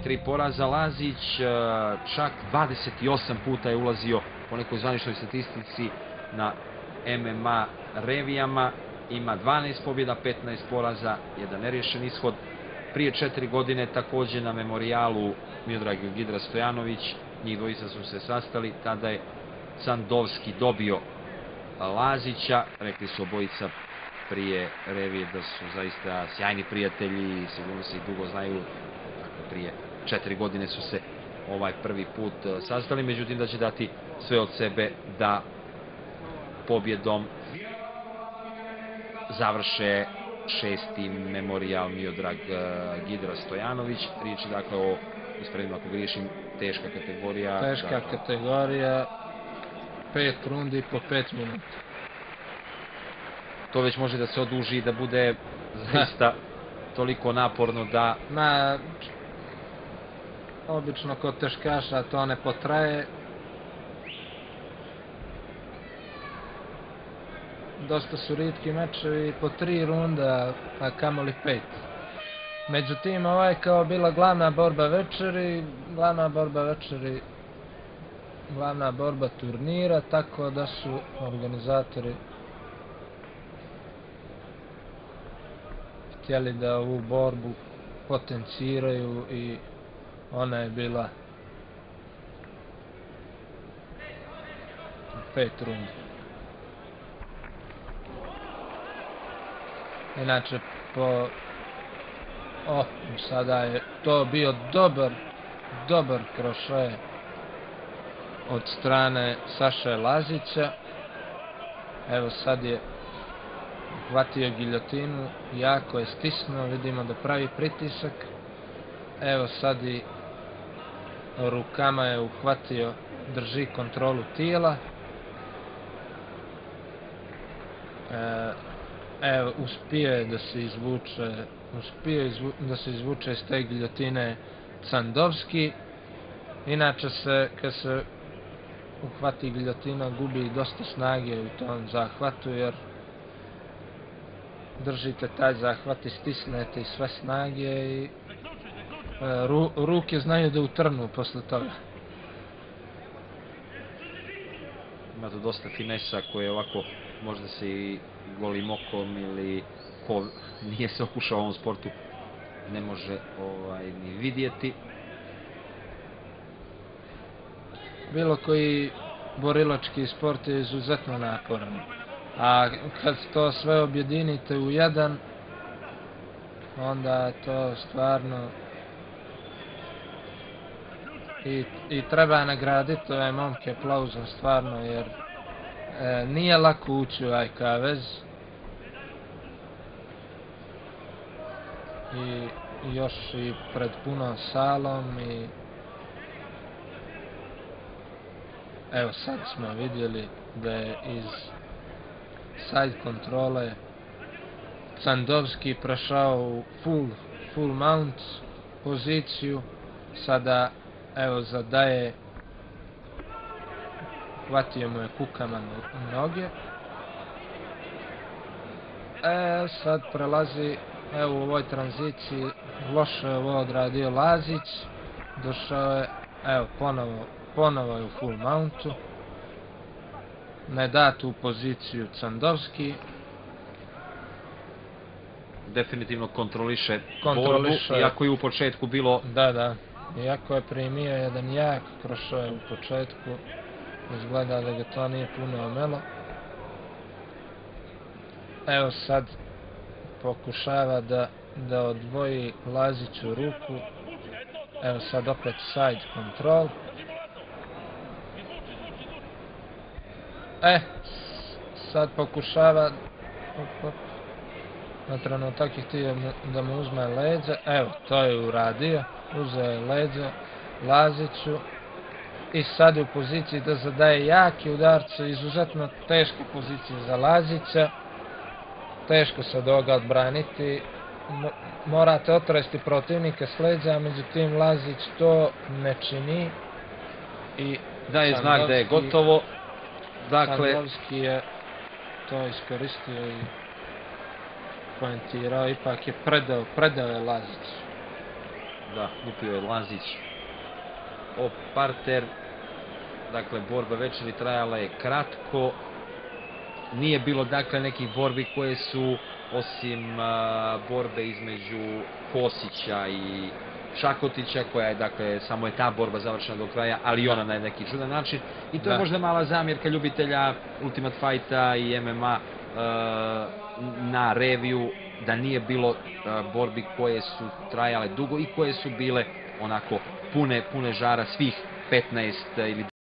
3 poraza. Lazić čak 28 puta je ulazio po nekoj zvaničnoj statistici na MMA revijama. Ima 12 pobjeda, 15 poraza, jedan nerješen ishod. Prije 4 godine također na memorijalu Miodrag Gidra Stojanović, njih dvojica su se sastali, tada je Candovski dobio Lazića. Rekli su obojica prije revije da su zaista sjajni prijatelji i sigurno se i dugo znaju. Dakle, prije 4 godine su se prvi put sastali, međutim da će dati sve od sebe da pobjedom završe 6. memorijal Miodrag Gidra Stojanović. Riječ je dakle o, ispravim ako griješim, teška kategorija. Teška kategorija, 5 rundi po 5 minuta. To već može da se oduži i da bude zaista toliko naporno da... Obično kod teškaša to ne potraje. Dosta su ritki mečevi po 3 runda, a kamoli 5. Međutim, ovo je kao bila glavna borba večeri, glavna borba turnira, tako da su organizatori htjeli da ovu borbu potenciraju i ona je bila 5 rundi. Inače, sada je to bio dobar kroše od strane Saše Lazića. Evo sad je uhvatio giljotinu, jako je stisnuo, vidimo da pravi pritisak. Evo sad i rukama je uhvatio, drži kontrolu tijela. Evo, uspio je da se izvuče iz te giljotine Candovski. Inače kad se uhvati giljotina, gubi dosta snage u tom zahvatu, jer držite taj zahvat i stisnete i sve snage i ruke znaju da utrnu posle toga. Ima tu dosta finesa koje ovako možda se i golim okom ili ko nije se okušao u ovom sportu ne može ni vidjeti. Bilo koji borilački sport je izuzetno naporan, a kad to sve objedinite u jedan, onda to stvarno i treba nagraditi ove momke aplauzom stvarno, jer nije lako ući u kavez i još i pred punom salom. I evo sad smo vidjeli da je iz side kontrole Candovski prešao u full mount poziciju. Sada evo zadaje, hvatio mu je kukama noge. Sad prelazi, evo u ovoj tranziciji loše je ovo odradio Lazić. Došao je, evo ponovo je u full mountu. Ne da tu poziciju Candovski. Definitivno kontroliše borbu, iako je u početku bilo... Da. Iako je primio jedan jak krošaj u početku, izgleda da ga to nije puno omelo. Evo sad pokušava da odvoji Laziću ruku. Evo sad opet side control. Sad pokušava, na trenutak je htio da mu uzme leđa. Evo, to je uradio. Uzeo je leđa Laziću i sad je u poziciji da zadaje jake udarce, izuzetno teške pozicije za Lazića. Teško se od ovoga odbraniti, morate otresti protivnika s leđa, međutim Lazić to ne čini i daje znak da je gotovo. Candovski je to iskoristio i poentirao, ipak je predao je Lazić. Da, lupio je Lazić o parter. Dakle, borba večeri trajala je kratko. Nije bilo, dakle, nekih borbi koje su, osim borbe između Kosića i Čakotića, koja je, dakle, samo je ta borba završena do kraja, ali i ona na neki čudan način. I to je možda mala zamjerka ljubitelja Ultimate Fighta i MMA na reviju, da nije bilo borbi koje su trajale dugo i koje su bile onako pune žara svih 15 ili